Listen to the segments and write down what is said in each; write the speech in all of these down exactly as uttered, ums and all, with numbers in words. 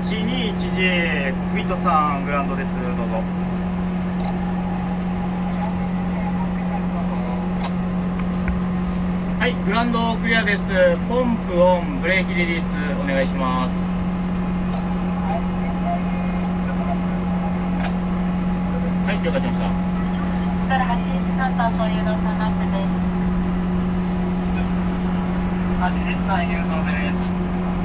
ちにいちジェー コックピットさんグラウンドです。どうぞ。はい、グラウンドクリアです。ポンプオン、ブレーキリリースお願いします。はい、了解しました。 からはちじさんさんと誘導さんラップです。はちじさん誘導です。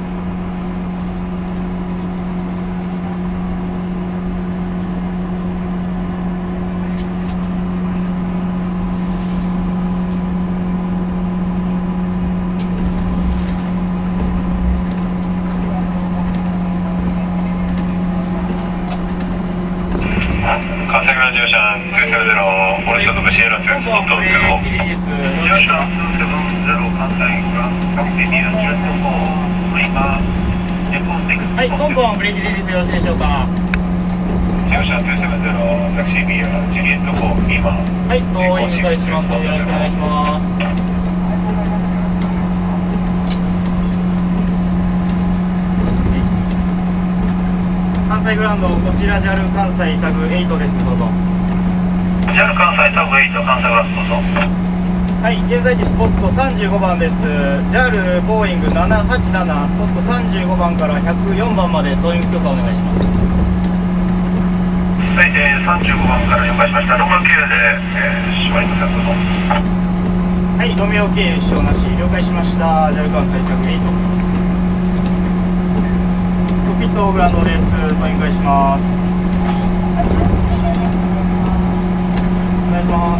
関西グランジオーシャンにーセブンゼロフォレストとブシエラツースポットゼロジオーシャンにーセブンゼロ関西グランタクシービアジェットフォープリマエコーシックスはい、ポンポンブレーキリリースよろしいでしょうか。 ジオーシャンにーセブンゼロタクシービアジュリエットフォープリマはい、遠い迎えします。よろしくお願いします。関西グラウンド、こちら ジャル 関西タグはちです。どうぞ。 ジャル 関西タグはち関西グラウンドどうぞ。 はい、現在地スポットさんじゅうごばんです。ジャル ボーイングななはちななスポットさんじゅうごばんからひゃくよんばんまでトーイング許可お願いします。 はい、えー、さんじゅうごばんから了解しました。ロマン系で、えー、閉まりません。どうぞ。 はい、ロメオ経由支障なし了解しました。 ジャル 関西タグはちコックピットグラウンドです。トーイングお願いします。お願いします。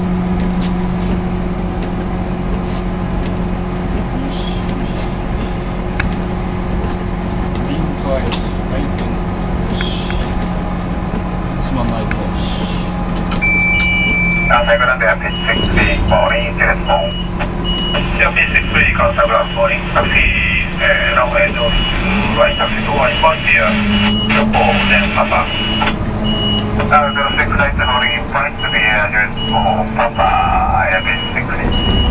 関西グランドやピッチシックスボーイングですもん。じゃあピッチシックス関西グランドボーイングタクシー、えー、ランウェイ上数ワイタクシーとワイパンティア旅行全パパ。ゼロシックスライトホーリングパイントビアジュースモーパパやピッチシックス。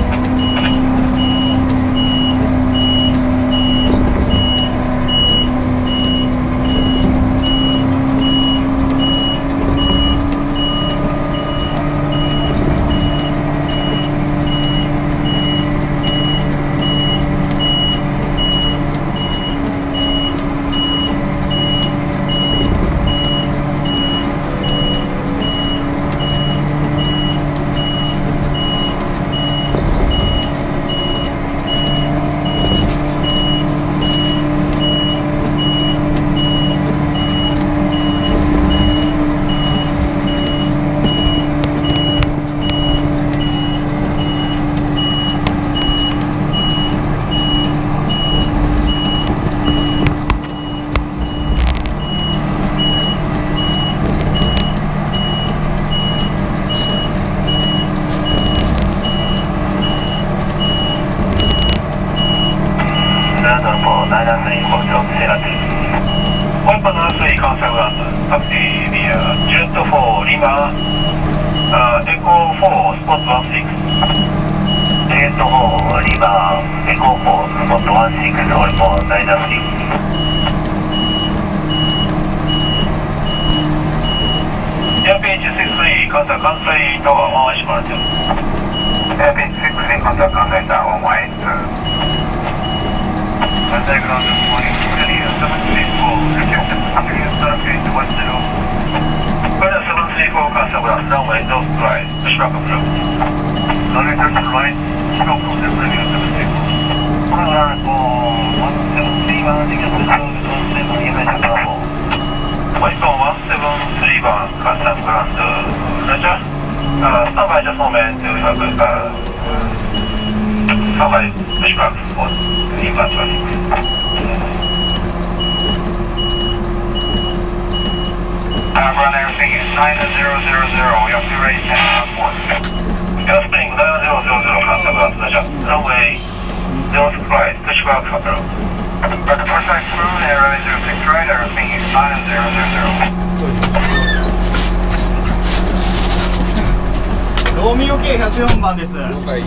ロミオ系ひゃくよんばんです。了解。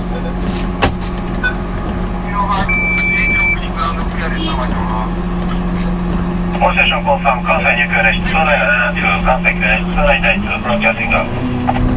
モ All station confirm 関西入空列車通内がななじゅう関西空列車通内台通ブロッキャスティング。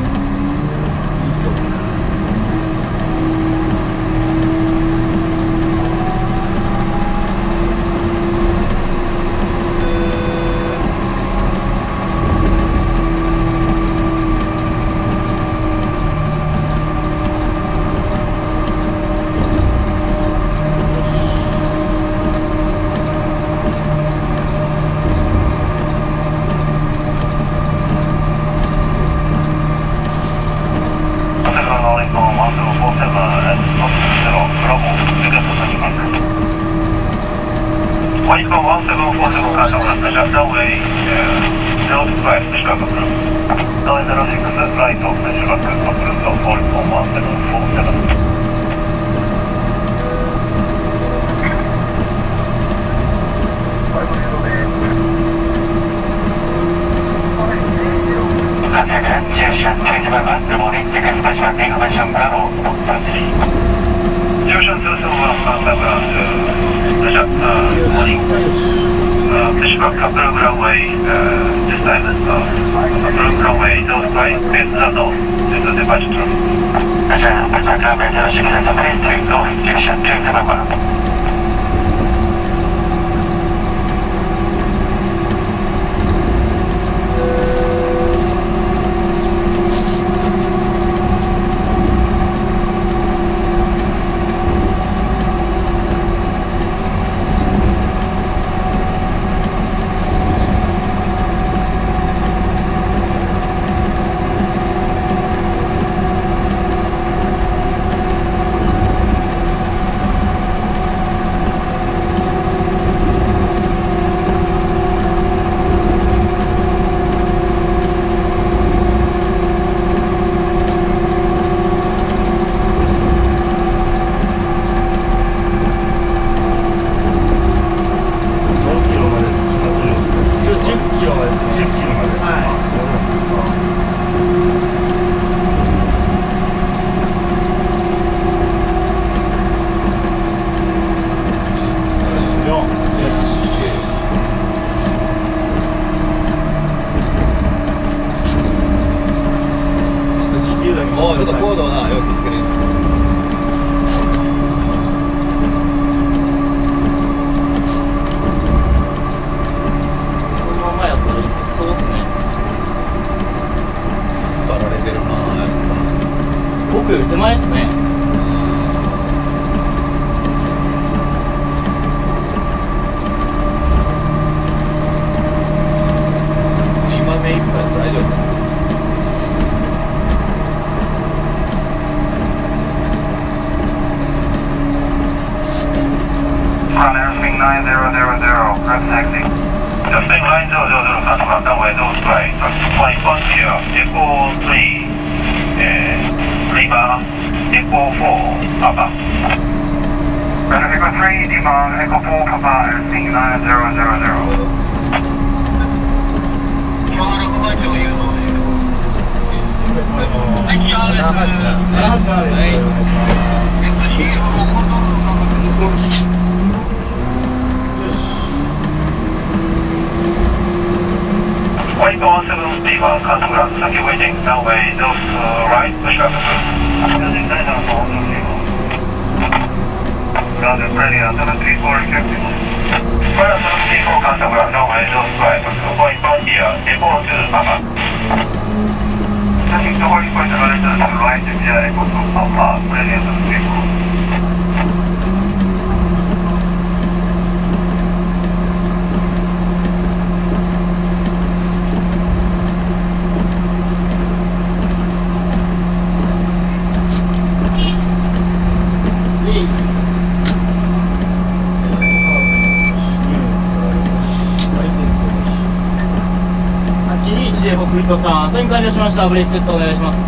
北斗さん、後に完了しました。ブレーキセットお願いします。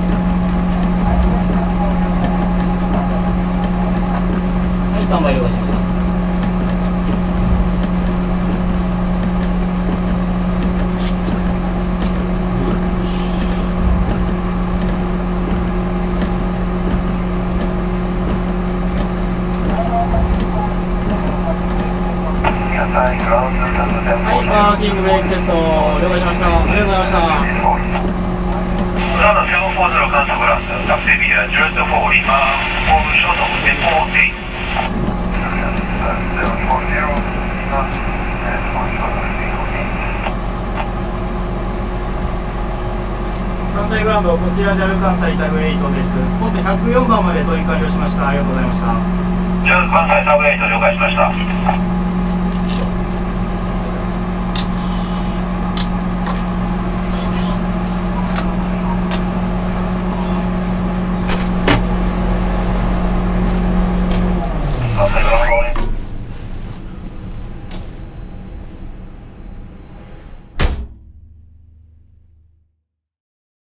はい、スタンバイ了解しました。 野菜はい、パーキングブレーキセット了解しました。ありがとうございました。 ランナーセブンフォーゼロ関西グラスタクシービアジュレットフォー今ホームショートレポーティ関西グランド、こちら ジャル 関西タグエイトです。スポットひゃくよんばんまで投入完了しました。ありがとうございました。 ジャル関西タグエイト了解しました。